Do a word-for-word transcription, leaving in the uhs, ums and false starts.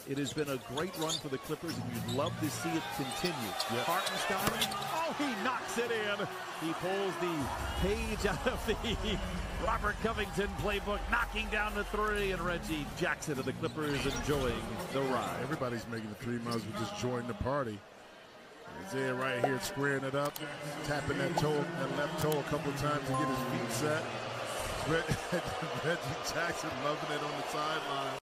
It has been a great run for the Clippers, and you'd love to see it continue. Yep. Hartenstein, oh, he knocks it in. He pulls the page out of the Robert Covington playbook, knocking down the three, and Reggie Jackson of the Clippers enjoying the ride. Everybody's making the three. Might as well just join the party. Isaiah right here squaring it up, tapping that toe, that left toe a couple of times to get his feet set. Reggie Jackson loving it on the sideline.